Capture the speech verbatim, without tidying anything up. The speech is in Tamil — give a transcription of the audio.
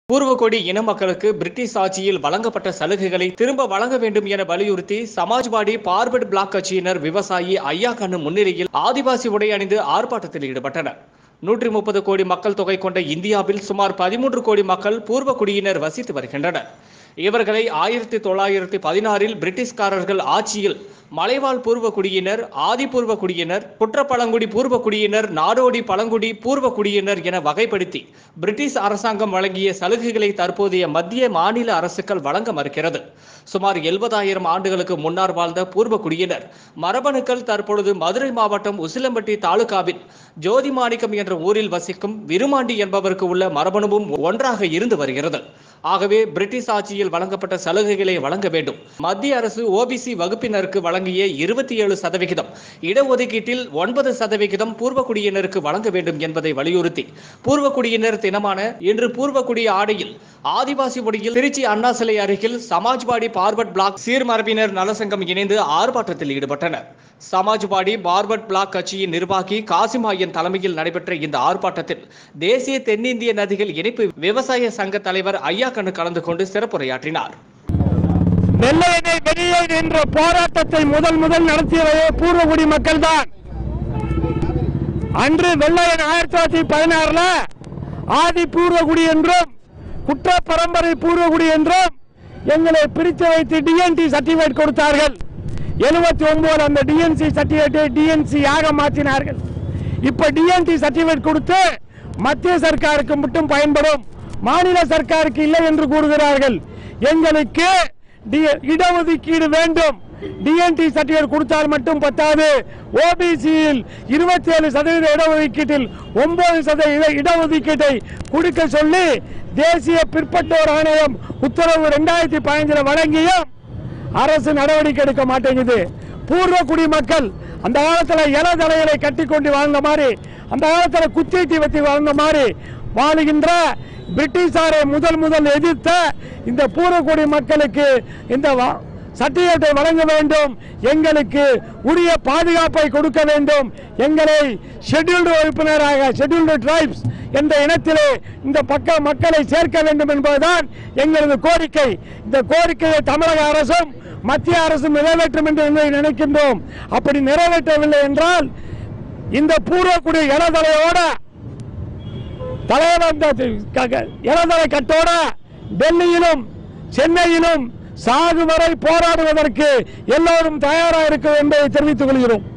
பூர்வகுடி இன மக்களுக்கு பிரிட்டிஷ் ஆட்சியில் வழங்கப்பட்ட சலுகைகளை திரும்ப வழங்க வேண்டும் என வலியுறுத்தி சமாஜ்வாடி பார்வர்ட் பிளாக் கட்சியினர் விவசாயி ஐயா கண்ணு முன்னிலையில் ஆதிவாசி உடை அணிந்து ஆர்ப்பாட்டத்தில் ஈடுபட்டனர். நூற்றி முப்பது கோடி மக்கள் தொகை கொண்ட இந்தியாவில் சுமார் பதிமூன்று கோடி மக்கள் பூர்வகுடியினர் வசித்து வருகின்றனர். இவர்களை ஆயிரத்தி தொள்ளாயிரத்தி பதினாறில் பிரிட்டிஷ்காரர்கள் ஆட்சியில் மலைவாழ் பூர்வகுடியினர், ஆதிபூர்வ குடியினர், குற்றப்பழங்குடி பூர்வகுடியினர், நாடோடி பழங்குடி பூர்வகுடியினர் என வகைப்படுத்தி பிரிட்டிஷ் அரசாங்கம் வழங்கிய சலுகைகளை தற்போதைய மத்திய மாநில அரசுகள் வழங்க மறுக்கிறது. சுமார் எழுபதாயிரம் ஆண்டுகளுக்கு முன்னர் வாழ்ந்த பூர்வகுடியினர் மரபணுக்கள் தற்பொழுது மதுரை மாவட்டம் உசிலம்பட்டி தாலுகாவில் ஜோதிமாணிக்கம் என்ற ஊரில் வசிக்கும் விருமாண்டி என்பவருக்கு உள்ள மரபணுவும் ஒன்றாக இருந்து வருகிறது. ஆகவே பிரிட்டிஷ் ஆட்சியில் வழங்கப்பட்ட சலுகைகளை வழங்க வேண்டும். மத்திய அரசு ஓபிசி வகுப்பினருக்கு வழங்கிய இருபத்தி ஏழு சதவிகிதம் இடஒதுக்கீட்டில் ஒன்பது சதவிகிதம் பூர்வகுடியினருக்கு வழங்க வேண்டும் என்பதை வலியுறுத்தி பூர்வகுடியினர் தினமான இன்று பூர்வகுடி ஆடையில் ஆதிவாசி மொழியில் திருச்சி அண்ணா சிலை அருகில் சமாஜ்வாடி பார்வர்ட் பிளாக் சீர்மரபினர் நலசங்கம் இணைந்து ஆர்ப்பாட்டத்தில் ஈடுபட்டனர். சமாஜ்வாடி பார்வர்ட் பிளாக் கட்சியின் நிர்வாகி காசிமாயன் தலைமையில் நடைபெற்ற இந்த ஆர்ப்பாட்டத்தில் தேசிய தென்னிந்திய நதிகள் இணைப்பு விவசாய சங்க தலைவர் ஐயா கண்ணு கலந்து கொண்டு சிறப்புரையாற்றினார். வெள்ளையனை வெளியே என்ற போராட்டத்தை முதல் முதல் நடத்தியவரே பூர்வகுடி மக்கள் தான். அன்று வெள்ளையன் ஆயிரத்தி தொள்ளாயிரத்தி பதினாறுல ஆதி பூர்வகுடி என்றும் குற்ற பரம்பரை பூர்வகுடி என்றும் எங்களை பிரித்து வைத்து டிஎன்டி சர்டிபிகேட் கொடுத்தார்கள். எழுபத்தி ஒன்பது அந்த டிஎன்சி சர்டிபிகேட்டை டிஎன்சி ஆக மாற்றினார்கள். இப்ப டிஎன்டி சர்டிபிகேட் கொடுத்து மத்திய சர்க்காருக்கு மட்டும் பயன்படும், மாநில சர்க்காருக்கு இல்லை என்று கூறுகிறார்கள். எங்களுக்கு இடஒதுக்கீடு வேண்டும். டிஎன்டி சர்டிபிகேட் கொடுத்தால் மட்டும் பத்தாது. ஓபிசியில் இருபத்தி ஏழு சதவீத இடஒதுக்கீட்டில் ஒன்பது சதவீத இடஒதுக்கீட்டை கொடுக்க சொல்லி தேசிய பிற்பட்டோர் ஆணையம் உத்தரவு இரண்டாயிரத்தி பதினஞ்சுல வழங்கியும் அரசு நடவடிக்கை எடுக்க மாட்டேங்குது. பூர்வகுடி மக்கள் அந்த காலத்துல இல தலைகளை கட்டி கொண்டு வாழ்ந்த மாதிரி, அந்த காலத்துல குத்தீட்டி வச்சு வாழ்ந்த மாதிரி வாழுகின்ற பிரிட்டிஷாரை முதல் முதல் எதிர்த்த இந்த பூர்வகுடி மக்களுக்கு இந்த சர்டிபிகேட்டை வழங்க வேண்டும். எங்களுக்கு உரிய பாதுகாப்பை கொடுக்க வேண்டும். எங்களை ஷெட்யூல்டு உறுப்பினராக ஷெட்யூல்டு டிரைப்ஸ் என்ற இனத்திலே இந்த பக்க மக்களை சேர்க்க வேண்டும் என்பதுதான் எங்களது கோரிக்கை. இந்த கோரிக்கையை தமிழக அரசும் மத்திய அரசும் நிறைவேற்றும் என்று நினைக்கின்றோம். அப்படி நிறைவேற்றவில்லை என்றால் இந்த பூர்வகுடி இளதலையோட இளதலை கட்டோட டெல்லியிலும் சென்னையிலும் சாகு வரை போராடுவதற்கு எல்லோரும் தயாராக இருக்க என்பதை தெரிவித்துக் கொள்கிறோம்.